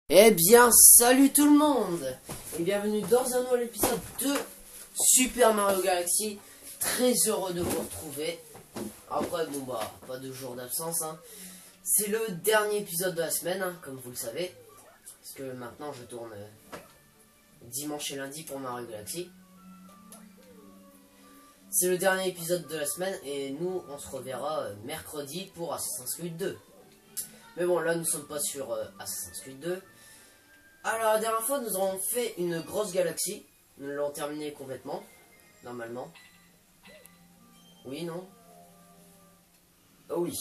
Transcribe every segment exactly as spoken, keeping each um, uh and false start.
Eh bien, salut tout le monde et bienvenue dans un nouvel épisode de Super Mario Galaxy. Très heureux de vous retrouver. Après, bon bah, pas de jour d'absence, hein. C'est le dernier épisode de la semaine, hein, comme vous le savez. Parce que maintenant, je tourne euh, dimanche et lundi pour Mario Galaxy. C'est le dernier épisode de la semaine et nous, on se reverra euh, mercredi pour Assassin's Creed deux. Mais bon, là, nous sommes pas sur euh, Assassin's Creed deux. Alors, la dernière fois, nous avons fait une grosse galaxie. Nous l'avons terminée complètement, normalement. Oui, non? Oh oui.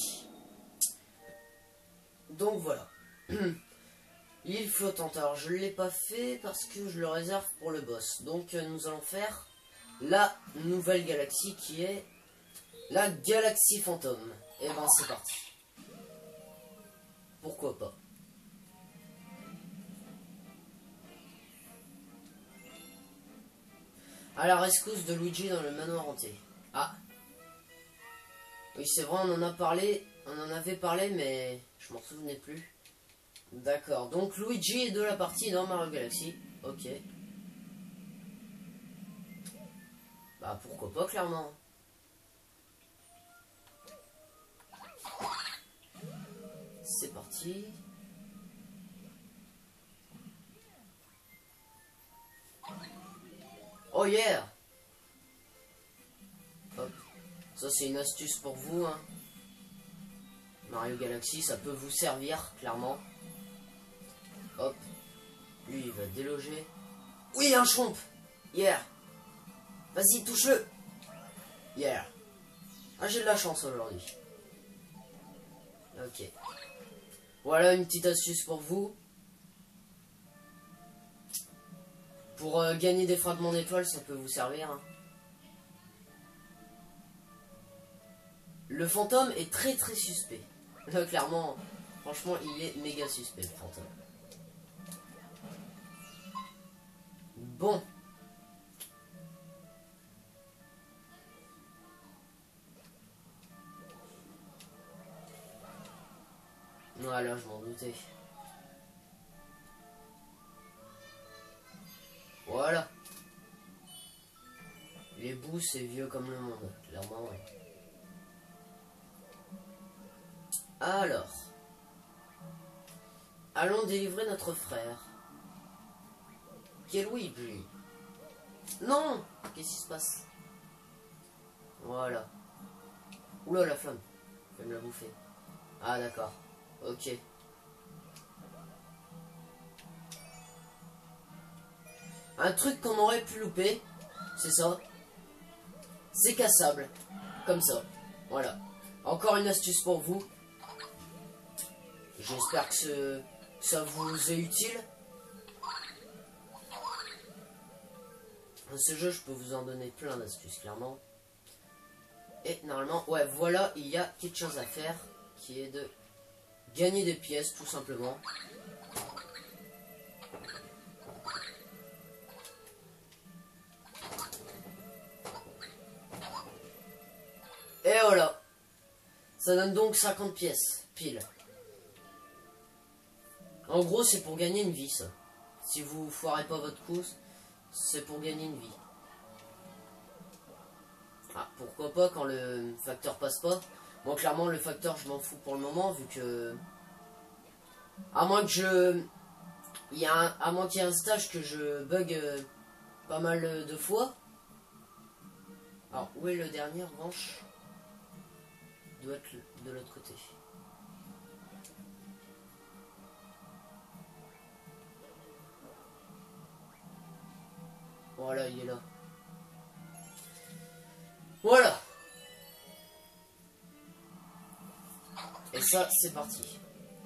Donc, voilà. L'île flottante. Alors, je ne l'ai pas fait parce que je le réserve pour le boss. Donc, euh, nous allons faire la nouvelle galaxie qui est la galaxie fantôme. Et ben, c'est parti. Pourquoi pas? À la rescousse de Luigi dans le manoir hanté. Ah. Oui, c'est vrai, on en a parlé. On en avait parlé, mais je m'en souvenais plus. D'accord. Donc, Luigi est de la partie dans Mario Galaxy. Ok. Bah, pourquoi pas, clairement. C'est parti. Oh yeah! Hop. Ça c'est une astuce pour vous, hein. Mario Galaxy, ça peut vous servir, clairement. Hop. Lui, il va déloger. Oui, un chomp! Yeah! Vas-y, touche-le! Yeah! Ah, j'ai de la chance aujourd'hui. Ok. Voilà une petite astuce pour vous. Pour euh, gagner des fragments d'étoiles, ça peut vous servir, hein. Le fantôme est très très suspect. Là, clairement, franchement, il est méga suspect, le fantôme. Bon. Voilà, je m'en doutais. Voilà. Les bouts, c'est vieux comme le monde, clairement, ouais. Alors. Allons délivrer notre frère. Quel Luigi? Non! Qu'est-ce qui se passe? Voilà. Oula, la flamme. Je vais me la bouffer. Ah, d'accord. Ok. Un truc qu'on aurait pu louper, c'est ça. C'est cassable. Comme ça. Voilà. Encore une astuce pour vous. J'espère que ce, ça vous est utile. Dans ce jeu, je peux vous en donner plein d'astuces, clairement. Et normalement, ouais, voilà, il y a quelque chose à faire, qui est de gagner des pièces, tout simplement. Et voilà. Ça donne donc cinquante pièces, pile. En gros, c'est pour gagner une vie, ça. Si vous foirez pas votre course, c'est pour gagner une vie. Ah, pourquoi pas quand le facteur passe pas. Moi, clairement, le facteur, je m'en fous pour le moment, vu que... À moins que je... Il y a un... À moins qu'il y ait un stage que je bug euh, pas mal de fois. Alors, où est le dernier, en revanche? Il doit être de l'autre côté. Voilà, il est là. Voilà. Et ça, c'est parti.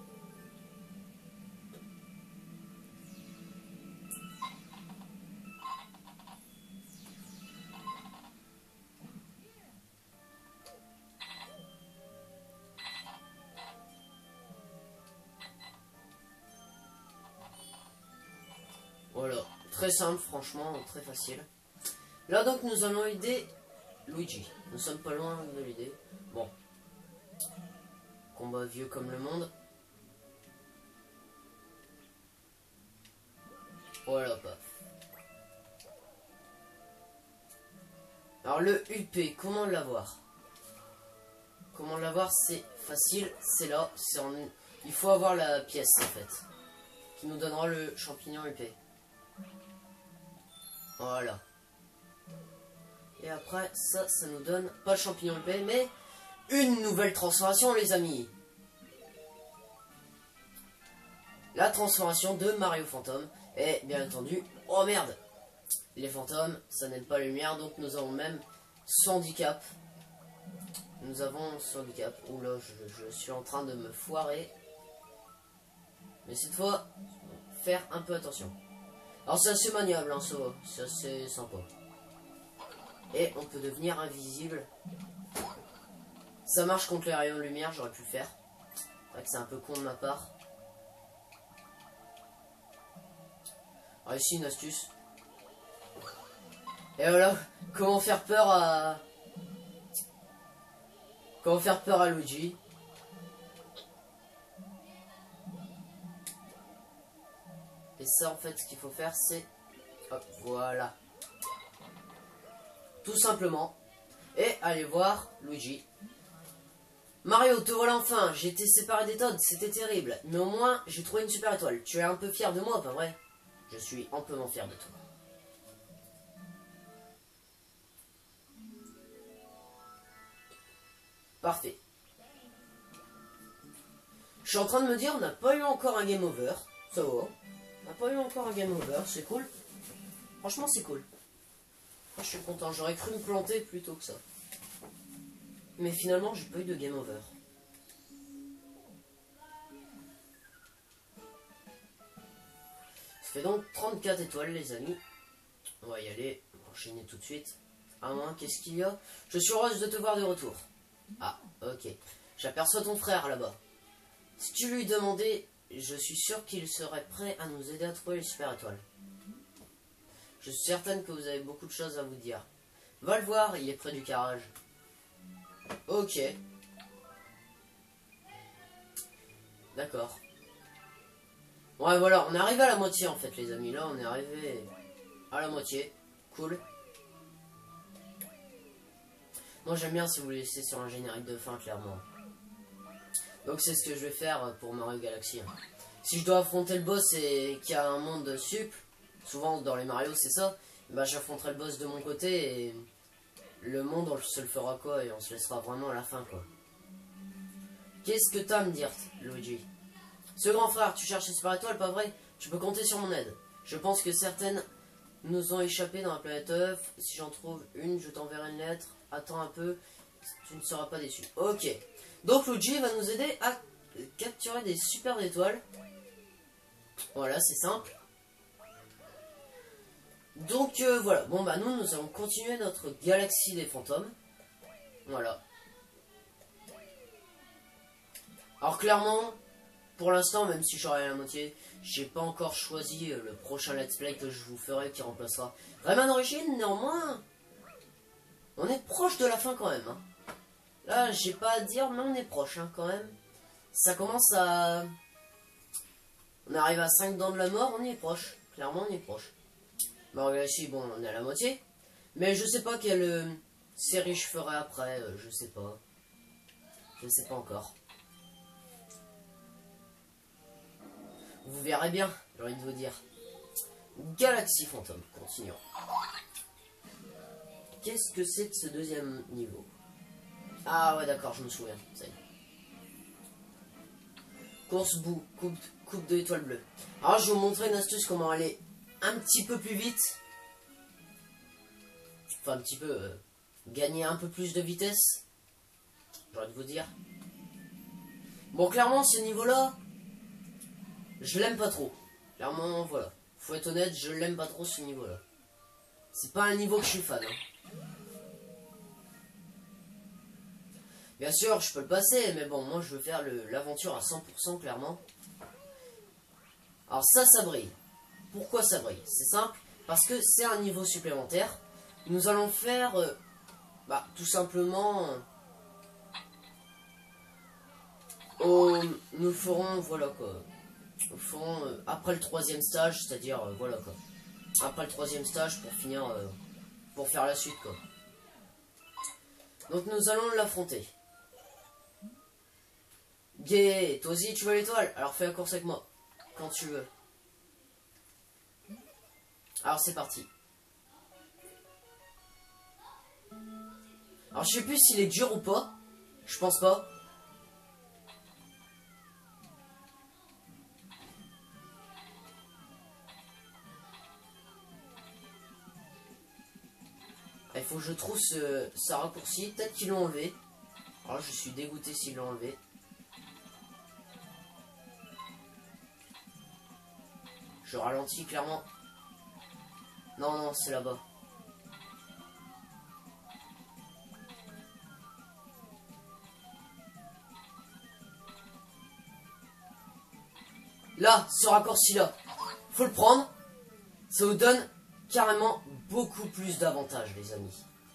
Voilà. Très simple, franchement, très facile. Là, donc, nous allons aider Luigi. Nous sommes pas loin de l'aider. Bon. Combat vieux comme le monde. Voilà, paf. Alors le U P, comment l'avoir? Comment l'avoir? C'est facile, c'est là, c'est en... il faut avoir la pièce en fait, qui nous donnera le champignon U P. Voilà. Et après, ça, ça nous donne pas le champignon U P, mais une nouvelle transformation, les amis. La transformation de Mario Fantôme. Et bien entendu, oh merde, les fantômes, ça n'aide pas la lumière, donc nous avons même ce handicap. Nous avons ce handicap. Oula, je, je suis en train de me foirer. Mais cette fois, faire un peu attention. Alors c'est assez maniable, hein, ça, c'est assez sympa. Et on peut devenir invisible. Ça marche contre les rayons de lumière, j'aurais pu le faire. C'est vrai que c'est un peu con de ma part. Alors ici une astuce. Et voilà, comment faire peur à... Comment faire peur à Luigi. Et ça en fait ce qu'il faut faire c'est... Hop, voilà. Tout simplement. Et allez voir Luigi. Mario, te voilà enfin. J'ai été séparé des Toads, c'était terrible. Mais au moins, j'ai trouvé une super étoile. Tu es un peu fier de moi, pas vrai? Je suis amplement fier de toi. Parfait. Je suis en train de me dire, on n'a pas eu encore un game over. Ça va. On n'a pas eu encore un game over, c'est cool. Franchement, c'est cool. Moi, je suis content. J'aurais cru me planter plutôt que ça. Mais finalement, j'ai pas eu de game over. Ça fait donc trente-quatre étoiles, les amis. On va y aller. On va enchaîner tout de suite. Ah, moins, qu'est-ce qu'il y a? Je suis heureuse de te voir de retour. Ah, ok. J'aperçois ton frère là-bas. Si tu lui demandais, je suis sûr qu'il serait prêt à nous aider à trouver les super étoiles. Je suis certaine que vous avez beaucoup de choses à vous dire. Va le voir, il est près du garage. Ok. D'accord. Ouais, voilà, on est arrivé à la moitié en fait, les amis. Là, on est arrivé à la moitié. Cool. Moi, j'aime bien si vous le laissez sur un générique de fin, clairement. Donc, c'est ce que je vais faire pour Mario Galaxy. Si je dois affronter le boss et qu'il y a un monde sup, souvent dans les Mario, c'est ça, bah, j'affronterai le boss de mon côté et le monde, on se le fera quoi et on se laissera vraiment à la fin, quoi. Qu'est-ce que t'as à me dire, Luigi? Ce grand frère, tu cherches les super étoiles, pas vrai? Tu peux compter sur mon aide. Je pense que certaines nous ont échappé dans la planète œuf. Si j'en trouve une, je t'enverrai une lettre. Attends un peu, tu ne seras pas déçu. Ok. Donc Luigi va nous aider à capturer des super étoiles. Voilà, c'est simple. Donc euh, voilà. Bon bah nous, nous allons continuer notre galaxie des fantômes. Voilà. Alors clairement... Pour l'instant, même si j'aurai la moitié, j'ai pas encore choisi le prochain let's play que je vous ferai qui remplacera Rayman Origins. Néanmoins, on est proche de la fin quand même. Hein. Là, j'ai pas à dire, mais on est proche hein, quand même. Ça commence à... On arrive à cinq dents de la mort, on y est proche. Clairement, on y est proche. Bon, ici, bon, on est à la moitié. Mais je sais pas quelle euh, série je ferai après, euh, je sais pas. Je sais pas encore. Vous verrez bien, j'ai envie de vous dire. Galaxy Fantôme, continuons. Qu'est-ce que c'est que ce deuxième niveau? Ah ouais d'accord, je me souviens, ça y est. Course bout, coupe, coupe de étoiles bleues. Alors je vais vous montrer une astuce comment aller un petit peu plus vite. Enfin un petit peu, euh, gagner un peu plus de vitesse. J'ai envie de vous dire. Bon clairement ce niveau là, je l'aime pas trop. Clairement, voilà. Faut être honnête, je l'aime pas trop ce niveau-là. C'est pas un niveau que je suis fan. Hein. Bien sûr, je peux le passer, mais bon, moi je veux faire l'aventure à cent pour cent, clairement. Alors ça, ça brille. Pourquoi ça brille? C'est simple, parce que c'est un niveau supplémentaire. Nous allons faire, euh, bah, tout simplement... Euh, oh, nous ferons, voilà quoi... font euh, après le troisième stage, c'est-à-dire euh, voilà quoi. Après le troisième stage pour finir, euh, pour faire la suite quoi. Donc nous allons l'affronter. Gay, toi aussi tu veux l'étoile? Alors fais la course avec moi, quand tu veux. Alors c'est parti. Alors je sais plus s'il est dur ou pas. Je pense pas. Il faut que je trouve ce, ce raccourci. Peut-être qu'ils l'ont enlevé. Alors je suis dégoûté s'ils l'ont enlevé. Je ralentis clairement. Non, non, c'est là-bas. Là, ce raccourci-là, faut le prendre. Ça vous donne carrément beaucoup plus d'avantages, les amis.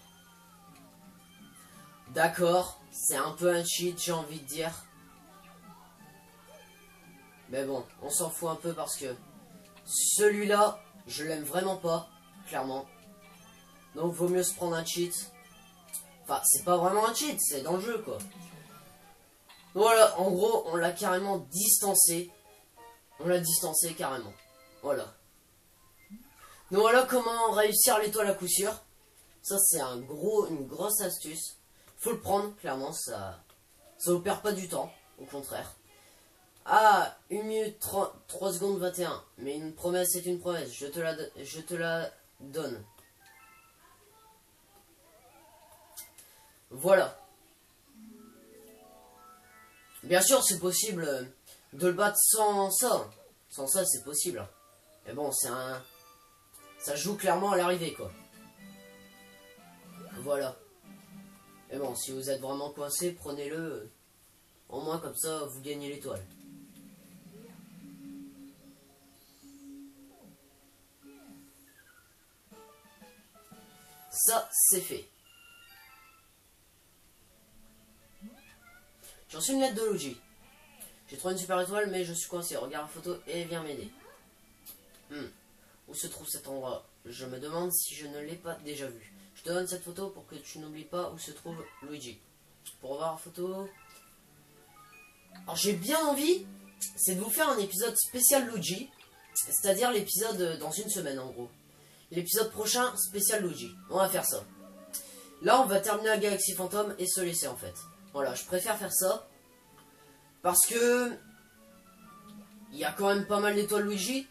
D'accord, c'est un peu un cheat, j'ai envie de dire. Mais bon, on s'en fout un peu parce que celui-là, je l'aime vraiment pas, clairement. Donc, vaut mieux se prendre un cheat. Enfin, c'est pas vraiment un cheat, c'est dans le jeu, quoi. Voilà, en gros, on l'a carrément distancé. On l'a distancé carrément. Voilà. Donc voilà comment réussir l'étoile à coup sûr. Ça, c'est un gros, une grosse astuce. Faut le prendre, clairement, ça ça vous perd pas du temps, au contraire. Ah, une minute trois secondes vingt et un. Mais une promesse c'est une promesse, je te la, je te la donne. Voilà. Bien sûr, c'est possible de le battre sans ça. Sans ça, c'est possible. Mais bon, c'est un... Ça joue clairement à l'arrivée, quoi. Voilà. Mais bon, si vous êtes vraiment coincé, prenez-le. Au moins, comme ça, vous gagnez l'étoile. Ça, c'est fait. J'ai reçu une lettre de Luigi. J'ai trouvé une super étoile, mais je suis coincé. Regarde la photo et viens m'aider. Hmm. Où se trouve cet endroit? Je me demande si je ne l'ai pas déjà vu. Je te donne cette photo pour que tu n'oublies pas où se trouve Luigi. Pour revoir la photo... Alors j'ai bien envie, c'est de vous faire un épisode spécial Luigi. C'est-à-dire l'épisode dans une semaine en gros. L'épisode prochain, spécial Luigi. On va faire ça. Là, on va terminer la Galaxie Fantôme et se laisser en fait. Voilà, je préfère faire ça. Parce que... Il y a quand même pas mal d'étoiles Luigi.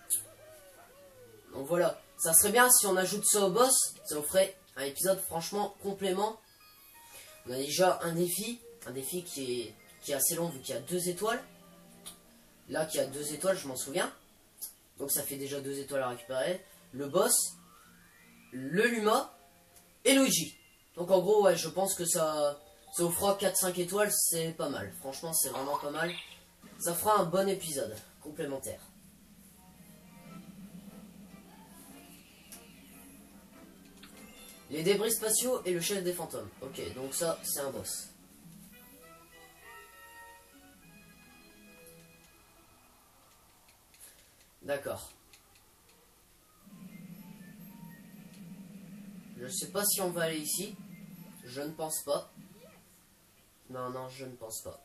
Donc voilà, ça serait bien si on ajoute ça au boss, ça vous ferait un épisode franchement complément. On a déjà un défi, un défi qui est, qui est assez long vu qu'il y a deux étoiles. Là qui a deux étoiles, je m'en souviens. Donc ça fait déjà deux étoiles à récupérer. Le boss, le Luma et Luigi. Donc en gros, ouais, je pense que ça, ça vous fera quatre cinq étoiles, c'est pas mal. Franchement, c'est vraiment pas mal. Ça fera un bon épisode complémentaire. Les débris spatiaux et le chef des fantômes. Ok, donc ça, c'est un boss. D'accord. Je sais pas si on va aller ici. Je ne pense pas. Non, non, je ne pense pas.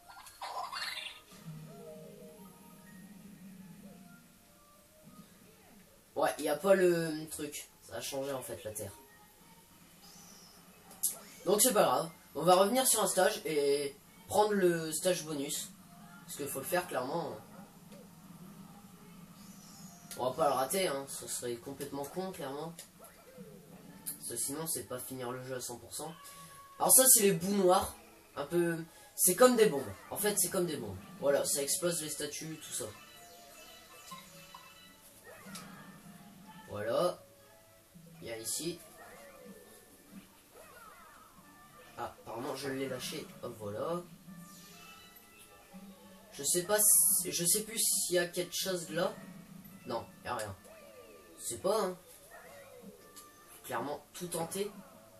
Ouais, il n'y a pas le truc. Ça a changé en fait la Terre. Donc c'est pas grave, on va revenir sur un stage et prendre le stage bonus. Parce qu'il faut le faire clairement. On va pas le rater, hein. Ce serait complètement con clairement. Parce que sinon c'est pas finir le jeu à cent pour cent. Alors ça c'est les bouts noirs. Un peu... C'est comme des bombes. En fait c'est comme des bombes. Voilà, ça explose les statues, tout ça. Voilà. Il y a ici... Ah, apparemment je l'ai lâché. Hop, voilà. Je sais pas si... Je sais plus s'il y a quelque chose là. Non, il n'y a rien. C'est pas, hein. Clairement, tout tenter.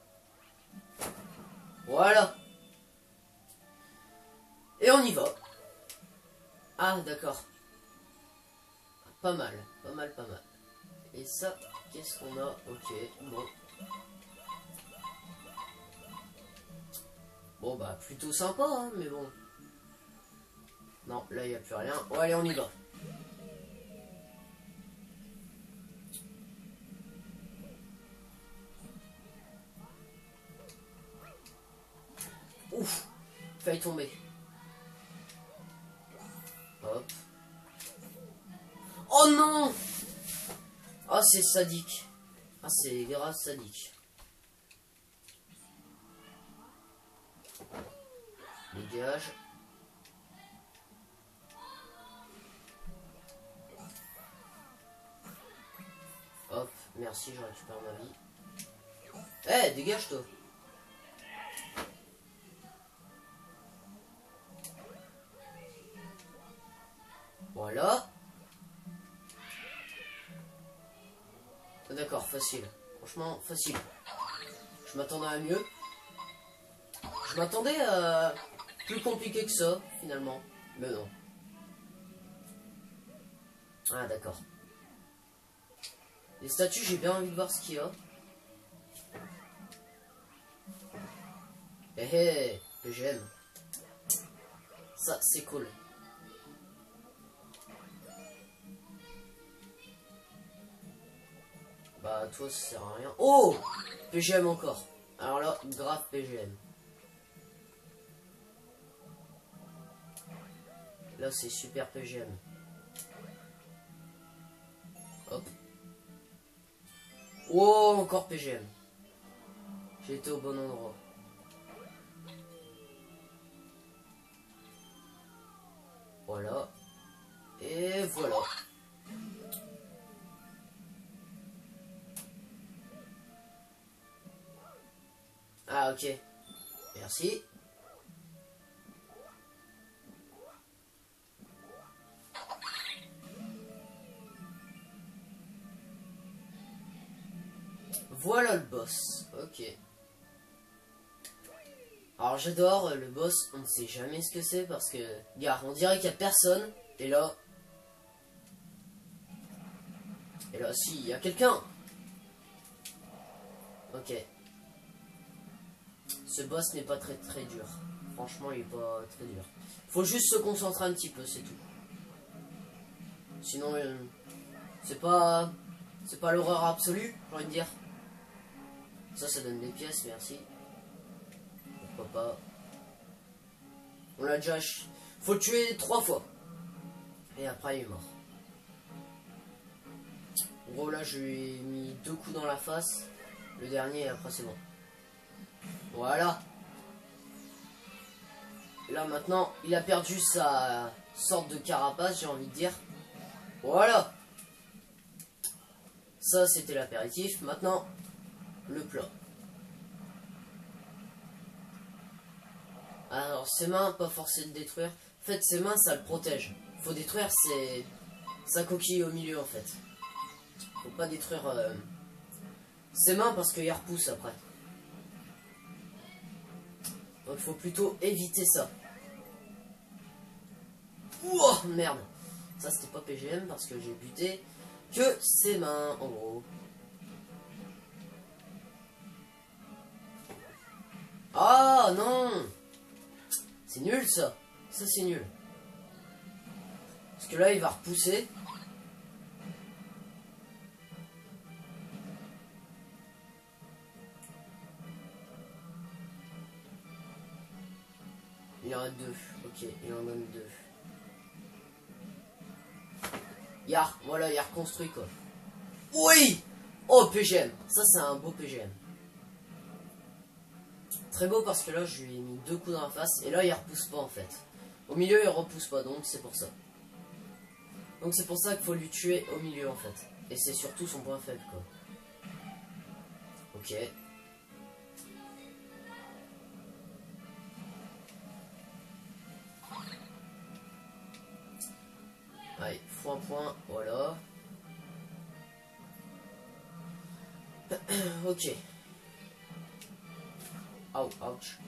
Voilà. Et on y va. Ah, d'accord. pas mal, pas mal, pas mal. Et ça, qu'est-ce qu'on a? Ok, bon. Bon bah plutôt sympa, hein, mais bon. Non, là il n'y a plus rien. Bon allez, on y va. Ouf, failli tomber. Hop. Oh non! Ah, c'est sadique. Ah, c'est grave sadique. Dégage. Hop, merci, je récupère ma vie. Eh, hey, dégage toi. Voilà. D'accord, facile. Franchement, facile. Je m'attendais à mieux. Je m'attendais à plus compliqué que ça, finalement. Mais non. Ah, d'accord. Les statues, j'ai bien envie de voir ce qu'il y a. Eh hey, que j'aime. Ça, c'est cool. Bah, toi, ça sert à rien. Oh! P G M encore. Alors là, grave P G M. Là, c'est super P G M. Hop. Oh, encore P G M. J'ai été au bon endroit. Voilà. Et voilà. Ah, ok. Merci. Voilà le boss. Ok. Alors j'adore le boss, on ne sait jamais ce que c'est parce que, gars, on dirait qu'il n'y a personne. Et là... Et là, si, il y a quelqu'un. Ok. Ce boss n'est pas très très dur. Franchement, il est pas très dur. Faut juste se concentrer un petit peu, c'est tout. Sinon, euh, c'est pas... C'est pas l'horreur absolue, j'ai envie de dire. Ça, ça donne des pièces, merci. Pourquoi pas. On l'a déjà... Faut le tuer trois fois. Et après, il est mort. En gros, là, je lui ai mis deux coups dans la face. Le dernier, et après, c'est bon. Voilà. Et là, maintenant, il a perdu sa sorte de carapace, j'ai envie de dire. Voilà. Ça, c'était l'apéritif. Maintenant, le plat. Alors, ses mains, pas forcé de détruire. En fait, ses mains, ça le protège. Faut détruire ses... sa coquille au milieu, en fait. Faut pas détruire euh... ses mains parce qu'il repousse après. Donc, il faut plutôt éviter ça. Ouah, merde. Ça, c'était pas P G M parce que j'ai buté que ses mains, en gros. Ah, non! C'est nul, ça. Ça, c'est nul. Parce que là, il va repousser. Il y en a deux. Ok, il en donne deux. Y'a, voilà, il a reconstruit, quoi. Oui! Oh, P G M. Ça, c'est un beau P G M. Très beau parce que là, je lui ai mis deux coups dans la face. Et là, il repousse pas, en fait. Au milieu, il repousse pas, donc c'est pour ça. Donc c'est pour ça qu'il faut lui tuer au milieu, en fait. Et c'est surtout son point faible, quoi. Ok. Allez, faut un point, voilà. Ok. Ouch, ouch.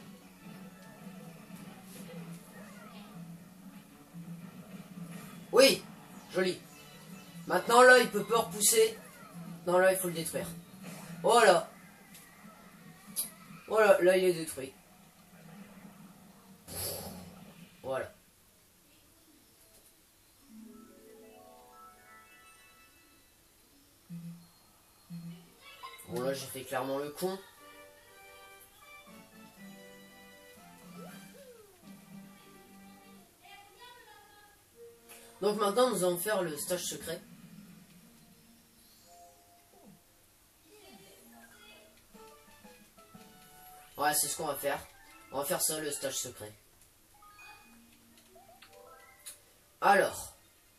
Oui, joli. Maintenant là il peut pas repousser. Non là il faut le détruire. Voilà. Voilà, là il est détruit. Voilà. Bon là j'ai fait clairement le con. Donc maintenant nous allons faire le stage secret. Ouais, c'est ce qu'on va faire. On va faire ça, le stage secret. Alors.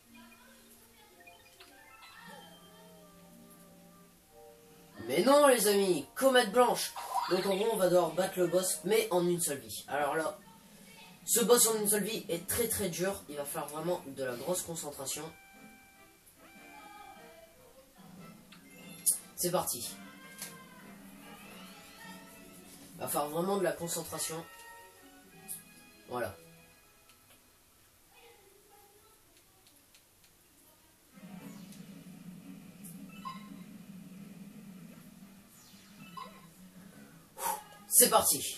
Mais non les amis, comète blanche. Donc en gros on va devoir battre le boss, mais en une seule vie. Alors là, ce boss en une seule vie est très très dur. Il va falloir vraiment de la grosse concentration. C'est parti. Il va falloir vraiment de la concentration. Voilà. C'est parti.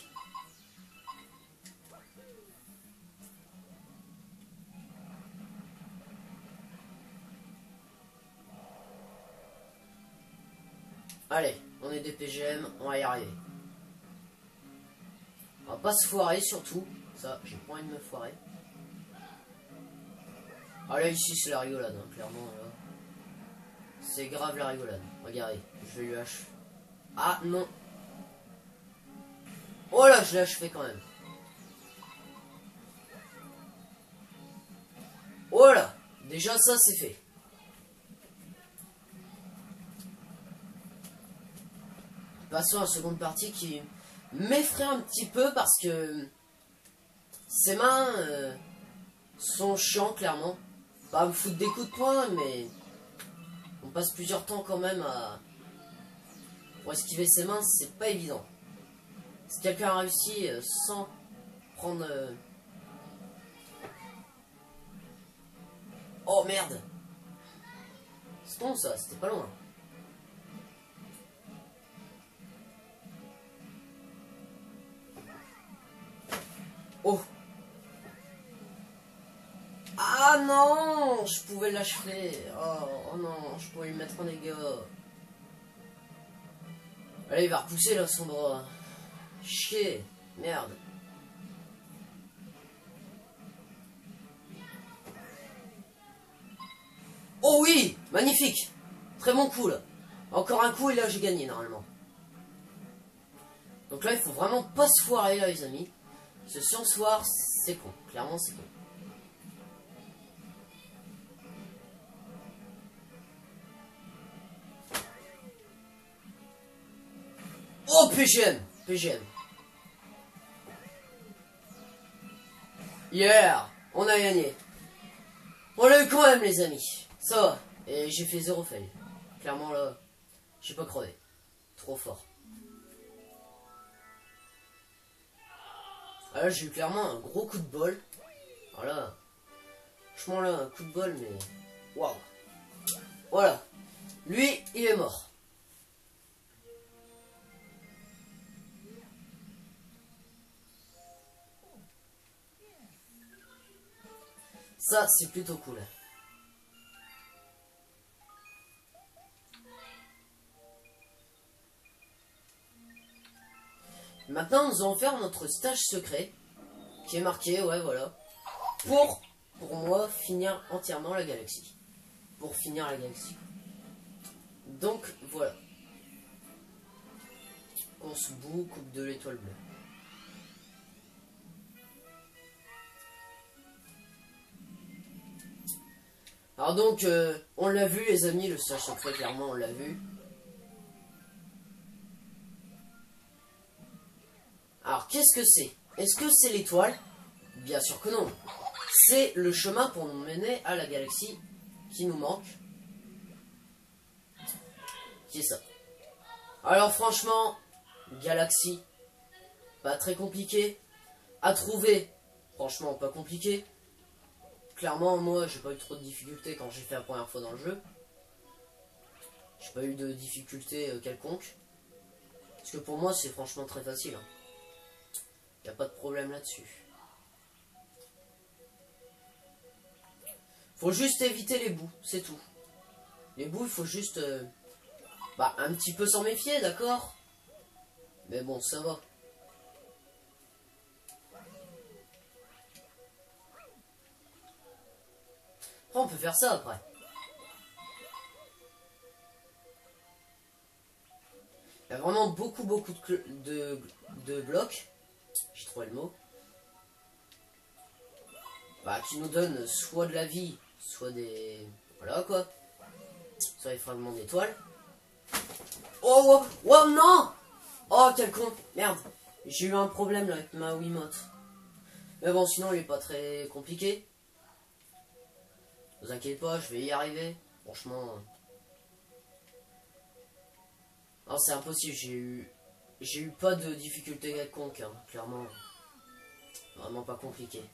Allez, on est des P G M, on va y arriver. On va pas se foirer surtout. Ça, j'ai pas envie de me foirer. Ah là, ici, c'est la rigolade, hein, clairement. C'est grave la rigolade. Regardez, je vais lui achever. Ah non. Oh là, je l'ai achevé quand même. Oh là, déjà ça, c'est fait. Passons à la seconde partie qui m'effraie un petit peu parce que ses mains euh, sont chiants clairement. Pas à me foutre des coups de poing, mais on passe plusieurs temps quand même à pour esquiver ses mains, c'est pas évident. Si quelqu'un a réussi euh, sans prendre... Euh... Oh merde! C'est bon ça, c'était pas loin. Oh! Ah non! Je pouvais l'achever. Oh, oh non, je pouvais lui mettre en dégâts. Allez, il va repousser là son bras. Chier. Merde. Oh oui! Magnifique! Très bon coup là. Encore un coup et là j'ai gagné normalement. Donc là il faut vraiment pas se foirer là les amis. Ce soir c'est con. Clairement c'est con. Oh P G M! P G M. Yeah! On a gagné. On l'a eu quand même les amis. Ça va. Et j'ai fait zéro fail. Clairement là, j'ai pas crevé. Trop fort. Ah là j'ai eu clairement un gros coup de bol. Voilà. Franchement là, un coup de bol mais... Waouh. Voilà. Lui, il est mort. Ça, c'est plutôt cool. Maintenant, nous allons faire notre stage secret. Qui est marqué, ouais, voilà. Pour, pour moi, finir entièrement la galaxie. Pour finir la galaxie. Donc, voilà. On se boue, coupe de l'étoile bleue. Alors donc, euh, on l'a vu les amis, le stage secret, clairement, on l'a vu. Alors, qu'est-ce que c'est? Est-ce que c'est l'étoile? Bien sûr que non. C'est le chemin pour nous mener à la galaxie qui nous manque. Qui est ça. Alors franchement, galaxie, pas très compliqué. À trouver, franchement pas compliqué. Clairement, moi, j'ai pas eu trop de difficultés quand j'ai fait la première fois dans le jeu. J'ai pas eu de difficulté euh, quelconque. Parce que pour moi, c'est franchement très facile. Hein. Y a pas de problème là-dessus. Faut juste éviter les bouts, c'est tout. Les bouts, il faut juste... Euh, bah, un petit peu s'en méfier, d'accord? Mais bon, ça va. Après, on peut faire ça après. Il y a vraiment beaucoup, beaucoup de, de, de blocs. J'ai trouvé le mot. Bah, qui nous donnent soit de la vie, soit des... Voilà, quoi. Soit des fragments d'étoiles. Oh, oh, oh, non! Oh, quel con! Merde! J'ai eu un problème là avec ma Wiimote. Mais bon, sinon, il est pas très compliqué. Ne vous inquiétez pas, je vais y arriver. Franchement... Non, c'est impossible, j'ai eu... J'ai eu pas de difficulté quelconque, hein, clairement. Vraiment pas compliqué.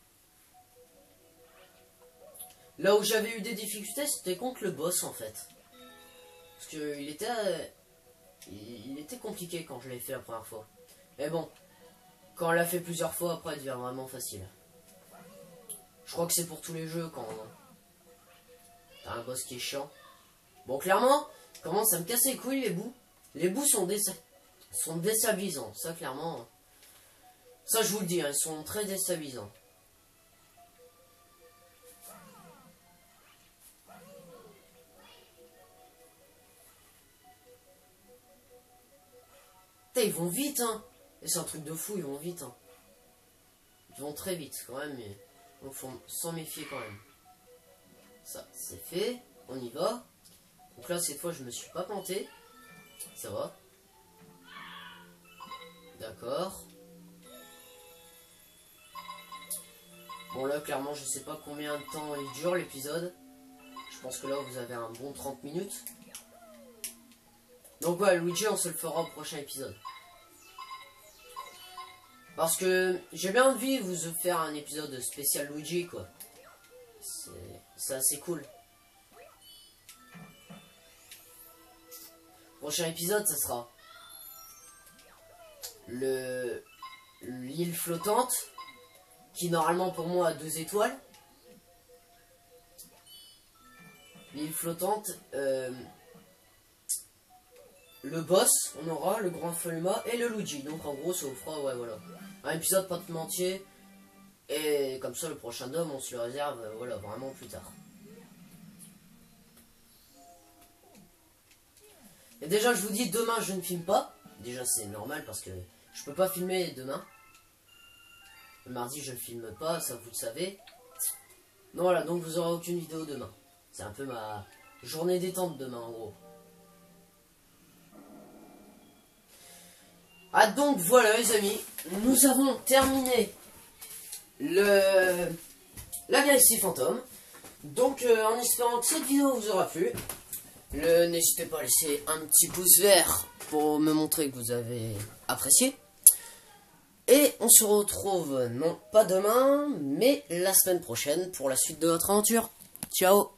Là où j'avais eu des difficultés, c'était contre le boss, en fait. Parce que il était... Euh, il, il était compliqué quand je l'ai fait la première fois. Mais bon, quand on l'a fait plusieurs fois, après, il devient vraiment facile. Je crois que c'est pour tous les jeux, quand... T'as un boss qui est chiant. Bon, clairement, commence à me casser les couilles, les bouts. Les bouts sont, dé sont déstabilisants, ça clairement. Ça je vous le dis, hein, ils sont très déstabilisants. Putain, ils vont vite, hein. Et c'est un truc de fou, ils vont vite, hein. Ils vont très vite quand même, mais il faut s'en méfier quand même. Ça, c'est fait, on y va. Donc là, cette fois, je me suis pas planté. Ça va. D'accord. Bon là clairement je sais pas combien de temps il dure l'épisode. Je pense que là vous avez un bon trente minutes. Donc ouais, Luigi on se le fera au prochain épisode. Parce que j'ai bien envie de vous faire un épisode spécial Luigi quoi. C'est assez cool. Prochain épisode ça sera le l'île flottante qui normalement pour moi a deux étoiles. L'île flottante, euh, le boss, on aura le grand Faluma et le Luigi. Donc en gros ça vous fera ouais voilà un épisode pas de entier. Et comme ça le prochain dôme on se le réserve euh, voilà vraiment plus tard. Et déjà je vous dis demain je ne filme pas. Déjà c'est normal parce que je peux pas filmer demain. Le mardi je ne filme pas, ça vous le savez. Non voilà, donc vous aurez aucune vidéo demain. C'est un peu ma journée détente demain en gros. Ah donc voilà les amis, nous avons terminé le la galaxie fantôme. Donc euh, en espérant que cette vidéo vous aura plu. N'hésitez pas à laisser un petit pouce vert pour me montrer que vous avez apprécié. Et on se retrouve, non pas demain, mais la semaine prochaine pour la suite de notre aventure. Ciao!